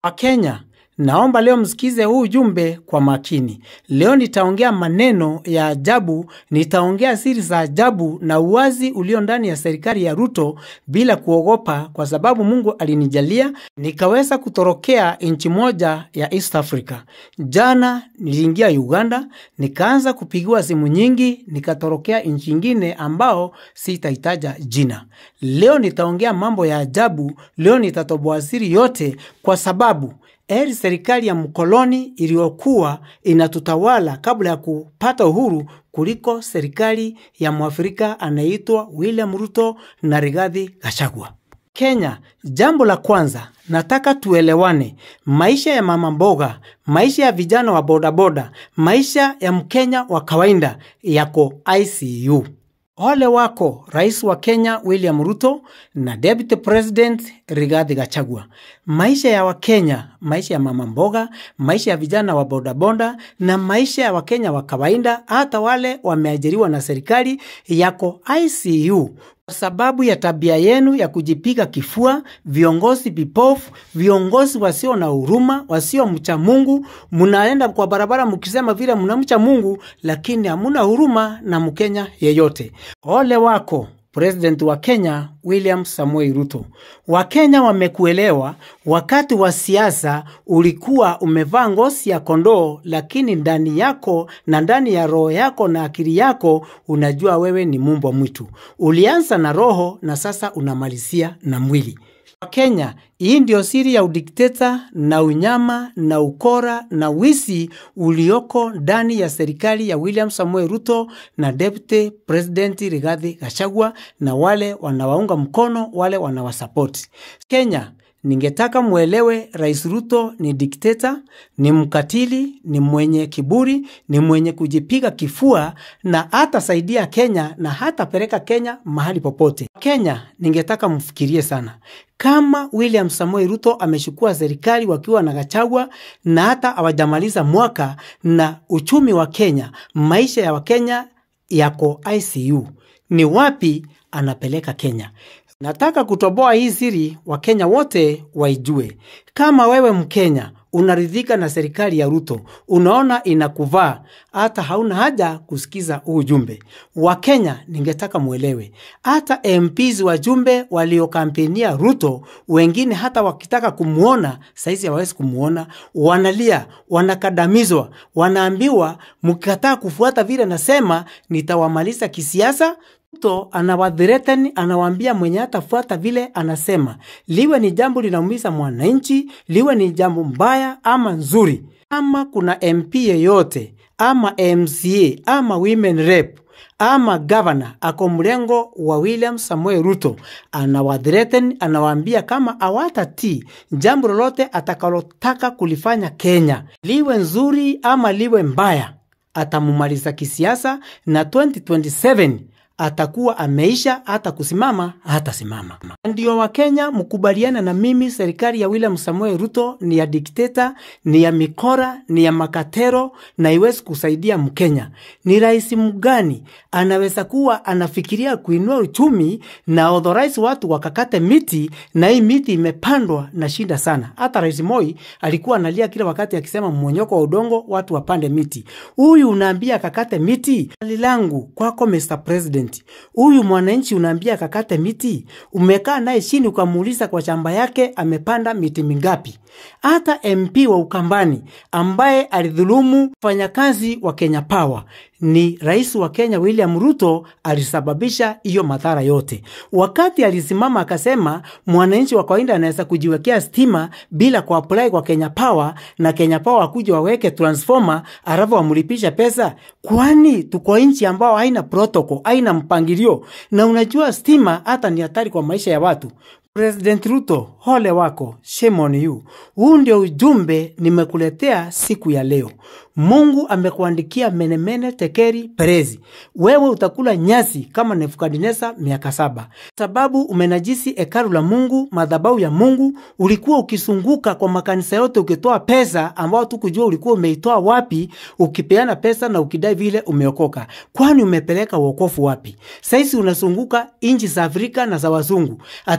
Wakenya, naomba leo msikize huu ujumbe kwa makini. Leo nitaongea maneno ya ajabu, nitaongea siri za ajabu na uwazi ulio ndani ya serikali ya Ruto bila kuogopa, kwa sababu Mungu alinijalia nikaweza kutorokea nchi moja ya East Africa. Jana niliingia Uganda, nikaanza kupigiwa simu nyingi, nikatorokea nchi nyingine ambao sitaitaja jina. Leo nitaongea mambo ya ajabu, leo nitatoboa siri yote, kwa sababu serikali ya mkoloni iliyokuwa inatutawala kabla ya kupata uhuru kuliko serikali ya Mwafrika anaitwa William Ruto na Rigathi Gachagua. Kenya, jambo la kwanza, nataka tuelewane. Maisha ya mama mboga, maisha ya vijana wa bodaboda, maisha ya Mkenya wa kawaida yako ICU. Ole wako Rais wa Kenya William Ruto na Deputy President Rigathi Gachagua. Maisha ya Wakenya, maisha ya mama mboga, maisha ya vijana wa bodaboda na maisha ya Wakenya wa kawaida, hata wale wameajiriwa na serikali, yako ICU. Kwa sababu ya tabia yenu ya kujipiga kifua, viongozi vipofu, viongozi wasio na huruma, wasio mcha Mungu, munaenda kwa barabara mkisema vile mnamcha Mungu, lakini hamuna huruma na Mkenya yeyote. Ole wako President wa Kenya William Samoei Ruto. Wakenya wamekuelewa. Wakati wa siasa ulikuwa umevaa ngozi ya kondoo, lakini ndani yako na ndani ya roho yako na akili yako unajua wewe ni mbwa mwitu. Ulianza na roho na sasa unamalizia na mwili. Wakenya, hii ndio siri ya udikteta na unyama na ukora na wisi ulioko ndani ya serikali ya William Samoei Ruto na Deputy President Rigathi Gachagua na wale wanawaunga mkono, wale wanawasupport. Kenya, ningetaka muelewe Rais Ruto ni dikteta, ni mkatili, ni mwenye kiburi, ni mwenye kujipiga kifua na hata saidia Kenya na hata peleka Kenya mahali popote. Kenya, ningetaka mfikirie sana. Kama William Samoei Ruto ameshukua serikali wakiwa na Gachagua na hata hawajamaliza mwaka na uchumi wa Kenya, maisha ya Wakenya yako ICU, ni wapi anapeleka Kenya? Nataka kutoboa hii siri Wakenya wote waijue. Kama wewe Mkenya unaridhika na serikali ya Ruto, unaona inakuvaa, hata hauna haja kusikiza ujumbe. Wakenya, ningetaka muelewe, hata MPs wajumbe waliokampenia Ruto, wengine hata wakitaka kumuona saizi hawawezi kumuona, wanalia, wanakadamizwa, wanaambiwa mkikataa kufuata vile nasema nitawamaliza kisiasa. Ruto anawadhireten, anawaambia mwenye hatafuata vile anasema, liwe ni jambo linaumiza mwananchi, liwe ni jambo mbaya ama nzuri. Ama kuna MP yeyote ama MCA ama women rep ama governor ako mrengo wa William Samoei Ruto, anawadhireten, anawaambia kama awatati jambo lolote atakalotaka kulifanya Kenya, liwe nzuri ama liwe mbaya, atamumaliza kisiasa na 2027 atakuwa ameisha, hata kusimama hata simama. Ndio Wakenya mkubaliana na mimi, serikali ya William Samoei Ruto ni ya dikteta, ni ya mikora, ni ya makatero na iwezi kusaidia Mkenya. Ni rais mgani anaweza kuwa anafikiria kuinua uchumi na authorize watu wakakate miti, na hii miti imepandwa na shida sana? Hata Rais Moi alikuwa analia kila wakati akisema mmonyoko wa udongo, watu wapande miti. Huyu unaambia kakate miti? Lilangu kwako Mr. President, huyu mwananchi unaambia kakate miti? Umekaa naye chini ukamuuliza kwa shamba yake amepanda miti mingapi? Hata MP wa Ukambani ambaye alidhulumu wafanyakazi wa Kenya Power, ni rais wa Kenya William Ruto alisababisha hiyo madhara yote. Wakati alisimama akasema mwananchi wa kawaida anaweza kujiwekea stima bila kuapply kwa Kenya Power, na Kenya Power akuje waweke transformer alafu wamlipisha pesa. Kwani tuko nchi ambao haina protocol, haina mpangilio, na unajua stima hata ni hatari kwa maisha ya watu. President Ruto, ole wako, shame on you. Huu ndio ujumbe nimekuletea siku ya leo. Mungu amekuandikia menemene tekeri perezi. Wewe utakula nyasi kama Nebukadneza miaka 7. Sababu umenajisi hekalu la Mungu, madhabahu ya Mungu. Ulikuwa ukisunguka kwa makanisa yote ukitoa pesa ambao tukujua ulikuwa umeitoa wapi, ukipeana pesa na ukidai vile umeokoka. Kwani umepeleka wokovu wapi? Sasa unasunguka inchi za Afrika na za wazungu. Atunataka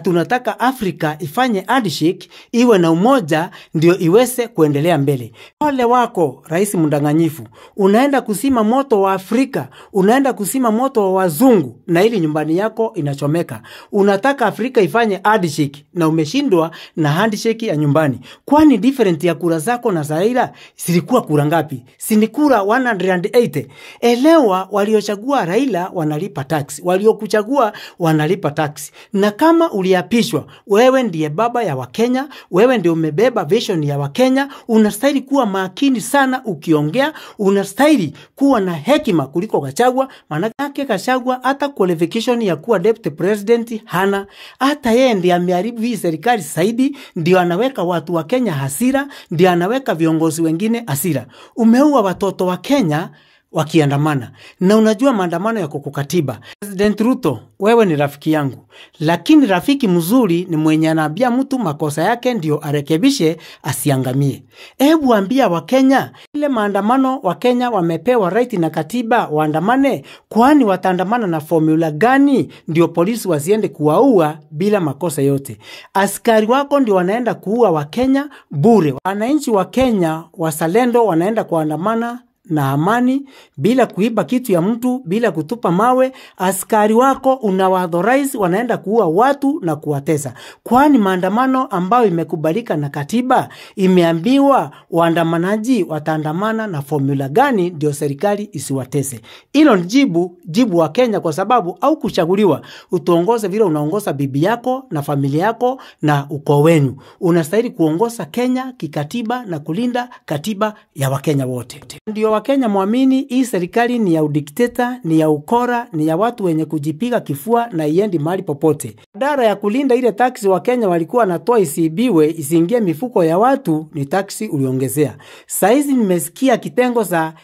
wanataka Afrika ifanye handshake, iwe na umoja ndio iweze kuendelea mbele. Ole wako rais mdanganyifu, unaenda kusima moto wa Afrika, unaenda kusima moto wa wazungu na ili nyumbani yako inachomeka. Unataka Afrika ifanye handshake na umeshindwa na handshake ya nyumbani. Kwani different ya kura zako na Raila zilikuwa kura ngapi? Si kura 180. Elewa, waliochagua Raila wanalipa tax, waliokuchagua wanalipa tax. Na kama uliapishwa, wewe ndiye baba ya Wakenya, wewe ndiye umebeba vision ya Wakenya, unastahili kuwa makini sana ukiongea, unastahili kuwa na hekima kuliko Gachagua. Maana yake Gachagua hata qualification ya kuwa deputy president hana, hata yeye ndiye ameharibu hii serikali zaidi, ndio anaweka watu wa Kenya hasira, ndio anaweka viongozi wengine hasira. Umeua watoto wa Kenya wakiandamana. Na unajua maandamano yako kwa katiba. President Ruto, wewe ni rafiki yangu. Lakini rafiki mzuri ni mwenye anaambia mtu makosa yake ndio arekebishe, asiangamie. Hebu ambia Wakenya, ile maandamano Wakenya wamepewa right na katiba waandamane, kwani wataandamana na formula gani ndio polisi wasiende kuwaua bila makosa yote? Askari wako ndio wanaenda kuua Wakenya bure. Wananchi wa Kenya wazalendo wanaenda kuandamana na amani, bila kuiba kitu ya mtu, bila kutupa mawe. Askari wako unawaauthorize wanaenda kuua watu na kuwatesa. Kwani maandamano ambayo imekubalika na katiba, imeambiwa waandamanaji wataandamana na formula gani ndio serikali isiwatese? Hilo ni jibu wa Kenya, kwa sababu au kuchaguliwa utuongoze vile unaongoza bibi yako na familia yako na ukoo wenu. Unastahili kuongoza Kenya kikatiba na kulinda katiba ya Wakenya wote. Ndio Wakenya muamini hii serikali ni ya udikteta, ni ya ukora, ni ya watu wenye kujipiga kifua na iendi mahali popote. Badala ya kulinda ile taksi Wakenya walikuwa natoa isiibiwe, isiingie mifuko ya watu, ni taksi uliongezea. Saizi nimesikia kitengo za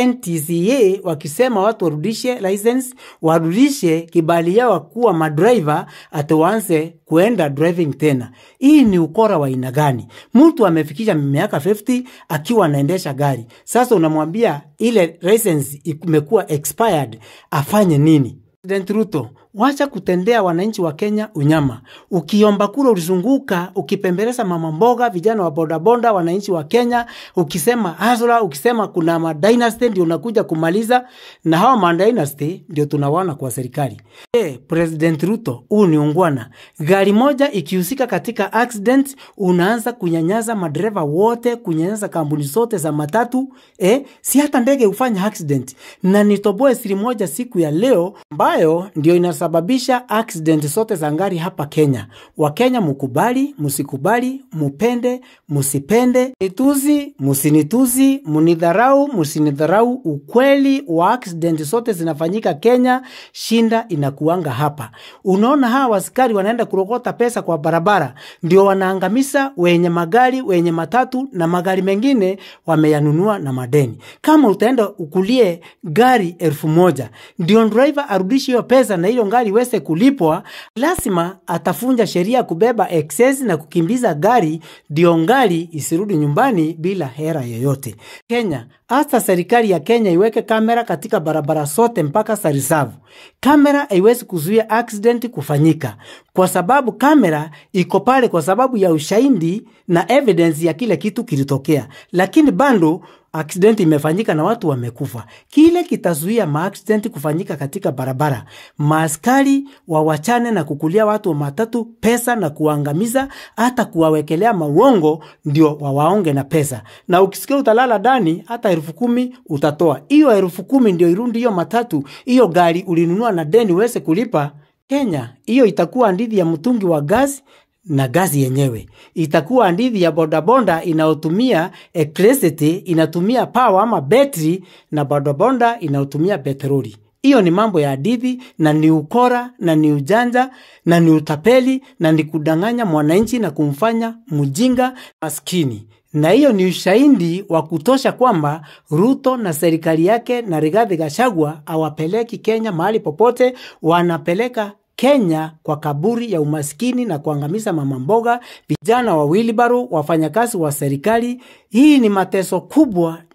NTCA wakisema watu warudishe license, warudishe kibali yao kuwa madriver, atuanze kuenda driving tena. Hii ni ukora wa aina gani? Mtu amefikisha miaka 50 akiwa anaendesha gari. Sasa unamwambia ile license imekuwa expired, afanye nini? President Ruto, wacha kutendea wananchi wa Kenya unyama. Ukiomba kura ulizunguka, ukipembeleza mama mboga, vijana wa bodaboda, wananchi wa Kenya, ukisema hasla, ukisema kuna ma dynasty ndio unakuja kumaliza, na hawa ma dynasty ndio tunawana kwa serikali. President Ruto, huu ni ungwana. Gari moja ikihusika katika accident, unaanza kunyanyaza madereva wote, kunyanyaza kampuni zote za matatu. Si hata ndege ufanya accident. Na nitoboe siri moja siku ya leo ambayo ndio inasababisha accident zote za ngari hapa Kenya. Wakenya mukubali, musikubali, mupende, musipende, nituzi, musinituzi, munidharau, musinidharau, ukweli wa accident zote zinafanyika Kenya, shinda inakuanga hapa. Unaona hawa askari wanaenda kurokota pesa kwa barabara, ndio wanaangamisa wenye magari, wenye matatu na magari mengine wameyanunua na madeni. Kama utaenda ukulie gari 1000, ndio driver arudishe hiyo pesa na hiyo gari iweze kulipwa, lazima atafunja sheria kubeba excess na kukimbiza gari, ndio gari isirudi nyumbani bila hera yoyote. Kenya, hata serikali ya Kenya iweke kamera katika barabara zote mpaka za reserve. Kamera haiwezi kuzuia accident kufanyika, kwa sababu kamera iko pale kwa sababu ya ushahidi na evidence ya kile kitu kilitokea. Lakini bado accident imefanyika na watu wamekufa. Kile kitazuia accident kufanyika katika barabara. Maaskari wawachane na kukulia watu wa matatu pesa na kuangamiza, hata kuwawekelea mauongo ndio wawaonge na pesa. Na ukisikia utalala ndani, hata 10,000 utatoa. Hiyo 10,000 ndio irundi hiyo matatu, hiyo gari ulinunua na deni uweze kulipa. Kenya, hiyo itakuwa hadithi ya mtungi wa gasi na gazi yenyewe. Itakuwa hadithi ya bodaboda inayotumia electricity, inatumia power ama battery, na bodaboda inayotumia petroli. Hiyo ni mambo ya hadithi, na ni ukora, na ni ujanja, na ni utapeli, na ni kudanganya mwananchi na kumfanya mjinga maskini. Na hiyo ni ushahidi wa kutosha kwamba Ruto na serikali yake na Rigathi Gachagua hawapeleki Kenya mahali popote, wanapeleka Kenya kwa kaburi ya umaskini na kuangamiza mama mboga, vijana wa wheelbarrow, wafanyakazi wa serikali. Hii ni mateso kubwa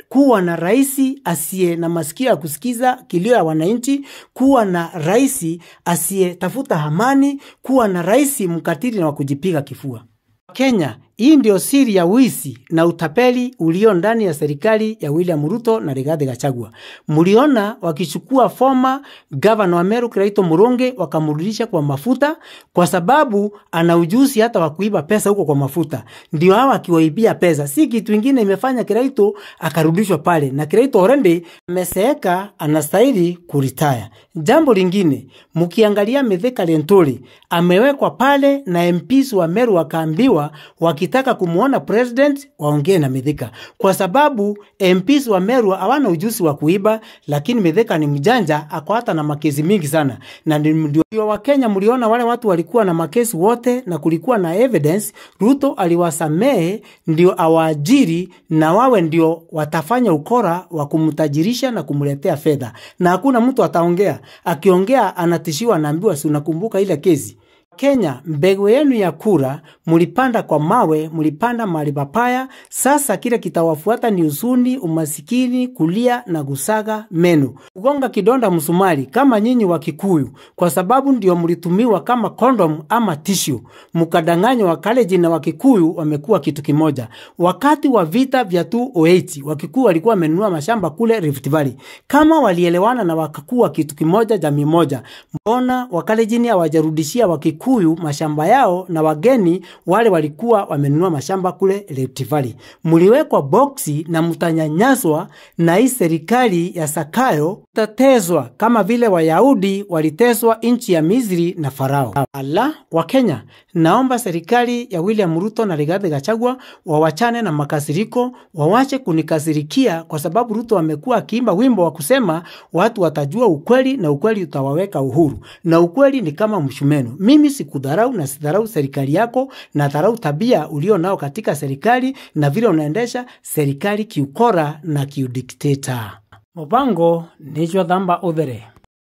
kuwa na rais asiye na masikio ya kusikiza kilio ya wananchi, kuwa na rais asiye tafuta amani, kuwa na rais mkatili na wakujipiga kifua. Kenya, hii ndio siri ya wizi na utapeli ulio ndani ya serikali ya William Ruto na Rigathi Gachagua. Mliona wakichukua former governor wa Meru Kiraito Muronge wakamrudisha kwa mafuta kwa sababu ana ujuzi hata wa kuiba pesa huko kwa mafuta. Ndio hawa akiwaibia pesa. Si kitu kingine imefanya Kiraito akarudishwa pale, na Kiraito already ameseeka, anastahili kuretire. Jambo lingine, mkiangalia Mithika Lenturi amewekwa pale na MPs wa Meru wakaambiwa wakitaka kumuona president waongee na Mithika, kwa sababu MPs wa Meru hawana ujuzi wa kuiba, lakini Mithika ni mjanja, ako hata na makesi mingi sana. Na ndio Wakenya mliona wale watu walikuwa na makesi wote na kulikuwa na evidence. Ruto aliwasamehe ndio awaajiri na wawe ndio watafanya ukora wa kumtajirisha na kumletea fedha, na hakuna mtu ataongea. Akiongea anatishiwa, anaambiwa si unakumbuka ile kesi. Kenya, mbegu yenu ya kura mulipanda kwa mawe, mulipanda mahali papaya. Sasa kile kitawafuata ni usuni, umasikini, kulia na gusaga menu. Kugonga kidonda msumari kama nyinyi wa Kikuyu, kwa sababu ndio mlitumiwa kama condom ama tissue. Mkadanganywa Wakalenjin na Wakikuyu wamekuwa kitu kimoja. Wakati wa vita vya 2008, Wakikuyu walikuwa wamenunua mashamba kule Rift Valley. Kama walielewana na wakakuwa kitu kimoja, jamii moja, mbona Wakalenjin hawajarudishia Wakikuyu mashamba yao na wageni wale walikuwa wamenunua mashamba kule Rift Valley? Muliwekwa boksi na mtanyanyaswa na hii serikali ya Sakayo, tatezwa kama vile Wayahudi waliteswa nchi ya Misri na Farao. Wakenya, naomba serikali ya William Ruto na Rigathi Gachagua wawachane na makasiriko, wawache kunikasirikia, kwa sababu Ruto amekuwa akiimba wimbo wa kusema watu watajua ukweli na ukweli utawaweka uhuru, na ukweli ni kama mshumeno. Mimi sikudharau na sidharau serikali yako, na dharau tabia ulio nao katika serikali na vile unaendesha serikali kiukora na kiudikteta. Mubango nijwa dhamba udhere.